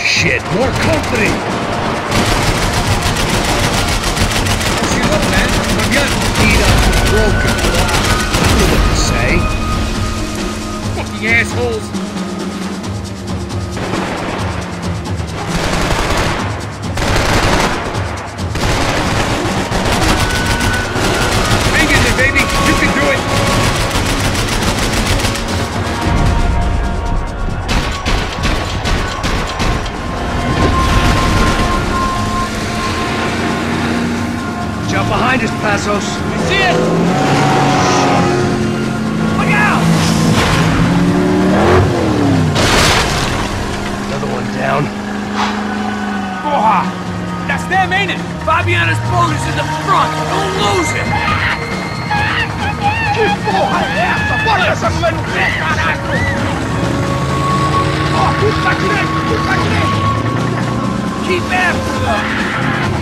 shit, more company! How's she look, man? I'm getting beat up and broken. I don't know what to say. Fucking assholes! Hang in there, baby! You can do it! Behind us, Passos. You see it? Look out! Another one down. Porra! That's them, ain't it? Fabiana's boat is in the front. Don't lose it! Que porra é essa? Bora essa mulher no pé, caraca! Ó, tudo pra direita, tudo pra direita! Keep after them!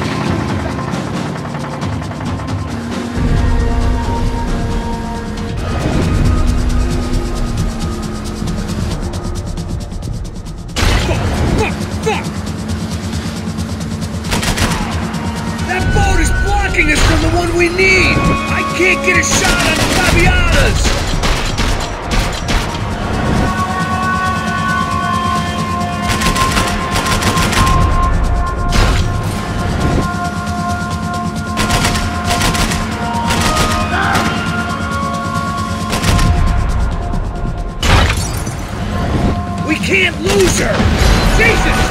Us from the one we need! I can't get a shot on Fabiana's! We can't lose her! Jesus!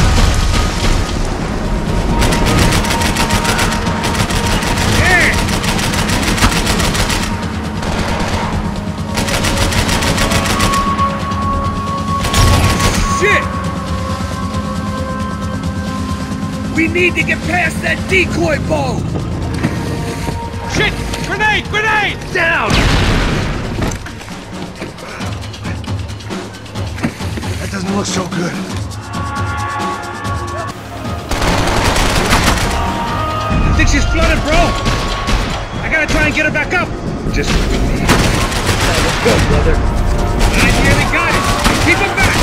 We need to get past that decoy boat! Shit! Grenade! Grenade! Down! That doesn't look so good. I think she's flooded, bro! I gotta try and get her back up! Just with me. Let's go, brother. I nearly got it! Keep him back!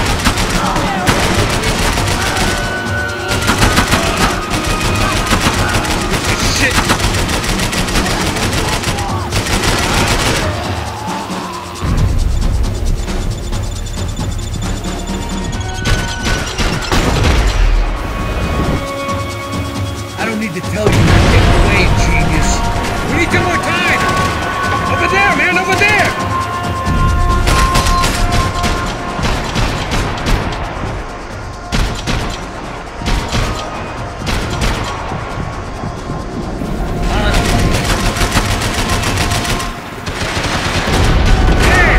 To tell you to get away, genius. We need 2 more time! Over there, man, over there! There!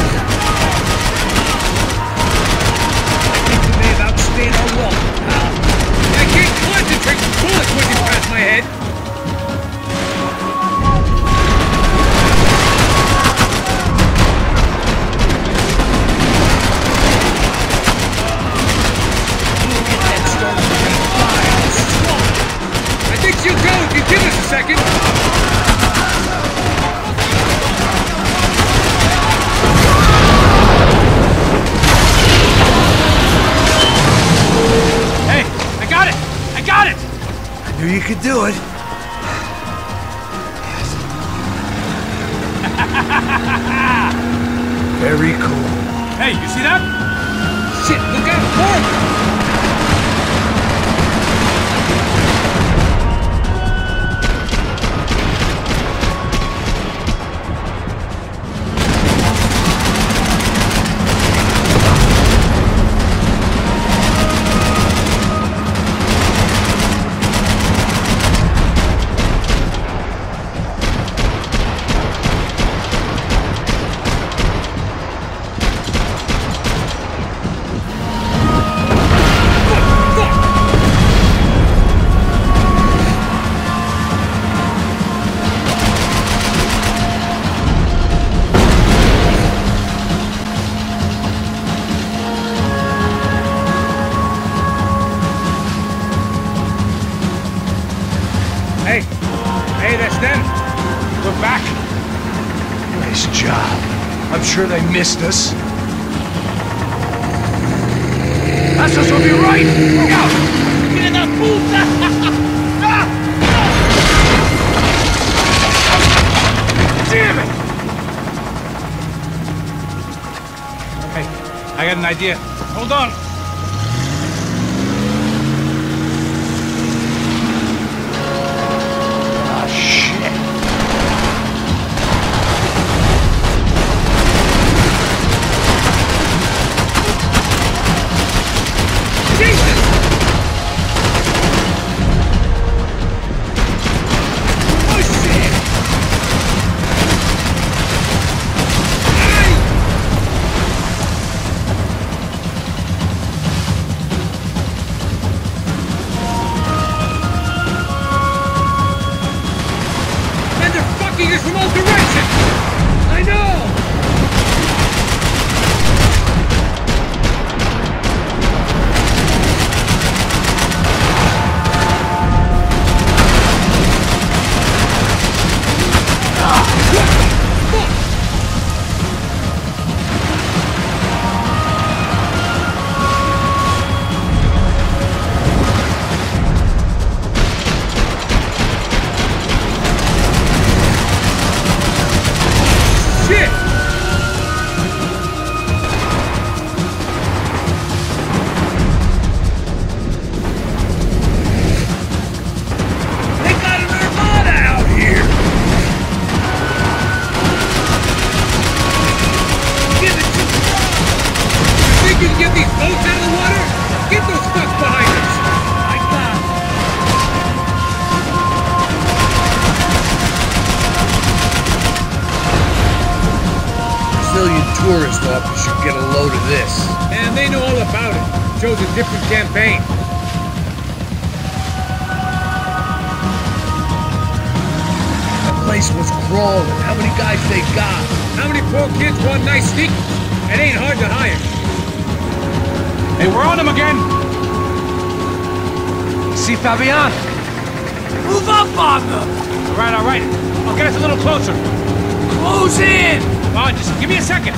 I think we may have outstayed our welcome, pal. I can't concentrate with bullets whizzing past my head! Look at that start of green fire! I think she'll go if you give us a second! Hey! I got it! I got it! Knew you could do it. Very cool. Hey, you see that? Shit, look out! More! Hey, that's them. We're back. Nice job. I'm sure they missed us. Estos will be right! Look out! Get the puta! Damn it! Hey, I got an idea. Hold on. Ah, shit. Jesus! Oh, shit! Ay! Man, they're fucking us from all directions! I know! Shit! They got an armada out here! Give it to me! You think you can get these boats out of the water? Get those fucks behind us! My God! Brazilian tourist office should get a load of this. And they know all about it. Shows a different campaign. The place was crawling. How many guys they got? How many poor kids want nice sneakers? It ain't hard to hire. Hey, we're on them again! See Fabian? Move up on them! All right. I'll get us a little closer. Close in! Come on, just give me a second.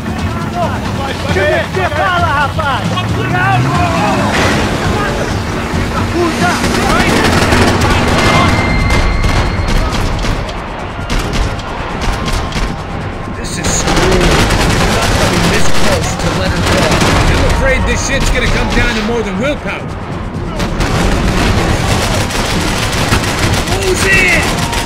This is screwed. We're not coming this close to Leonard Ball. I'm afraid this shit's gonna come down to more than willpower. Who's in?